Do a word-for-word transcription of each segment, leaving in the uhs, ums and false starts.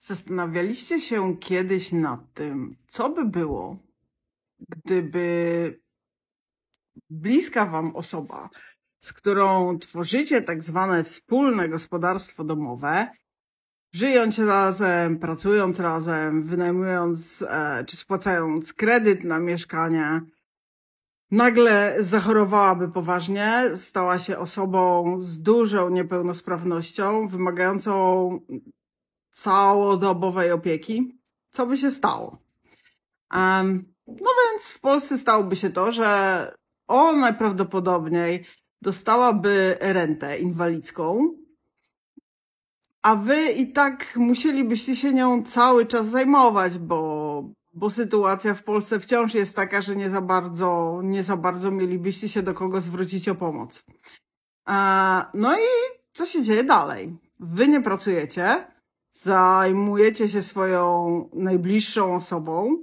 Zastanawialiście się kiedyś nad tym, co by było, gdyby bliska wam osoba, z którą tworzycie tak zwane wspólne gospodarstwo domowe, żyjąc razem, pracując razem, wynajmując e, czy spłacając kredyt na mieszkanie, nagle zachorowałaby poważnie, stała się osobą z dużą niepełnosprawnością, wymagającą całodobowej opieki? Co by się stało? Um, no więc w Polsce stałoby się to, że ona najprawdopodobniej dostałaby rentę inwalidzką, a wy i tak musielibyście się nią cały czas zajmować, bo, bo sytuacja w Polsce wciąż jest taka, że nie za bardzo, nie za bardzo mielibyście się do kogo zwrócić o pomoc. A, no i co się dzieje dalej? Wy nie pracujecie, zajmujecie się swoją najbliższą osobą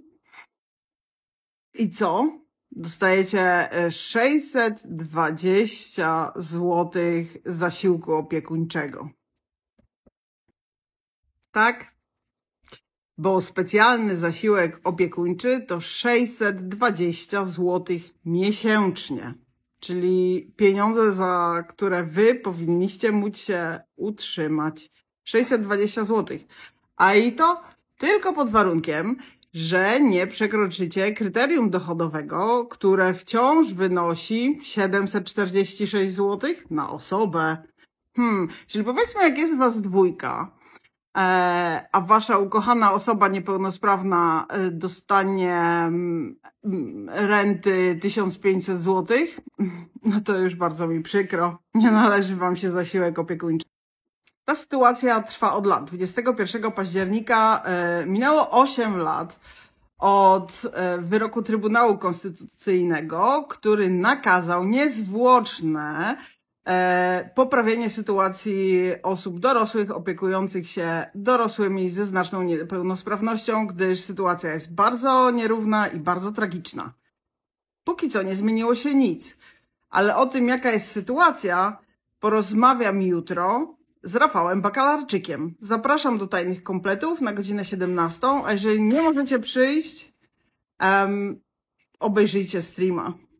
i co? Dostajecie sześćset dwadzieścia złotych zasiłku opiekuńczego. Tak? Bo specjalny zasiłek opiekuńczy to sześćset dwadzieścia złotych miesięcznie. Czyli pieniądze, za które wy powinniście móc się utrzymać. sześćset dwadzieścia złotych. A i to tylko pod warunkiem, że nie przekroczycie kryterium dochodowego, które wciąż wynosi siedemset czterdzieści sześć złotych na osobę. Hmm, czyli powiedzmy, jak jest was dwójka, e, a wasza ukochana osoba niepełnosprawna e, dostanie mm, renty tysiąc pięćset złotych, no to już bardzo mi przykro, nie należy wam się zasiłek opiekuńczy. Ta sytuacja trwa od lat. dwudziestego pierwszego października e, minęło osiem lat od e, wyroku Trybunału Konstytucyjnego, który nakazał niezwłoczne e, poprawienie sytuacji osób dorosłych opiekujących się dorosłymi ze znaczną niepełnosprawnością, gdyż sytuacja jest bardzo nierówna i bardzo tragiczna. Póki co nie zmieniło się nic, ale o tym, jaka jest sytuacja, porozmawiam jutro z Rafałem Bakalarczykiem. Zapraszam do Tajnych Kompletów na godzinę siedemnastą, a jeżeli nie możecie przyjść, um, obejrzyjcie streama.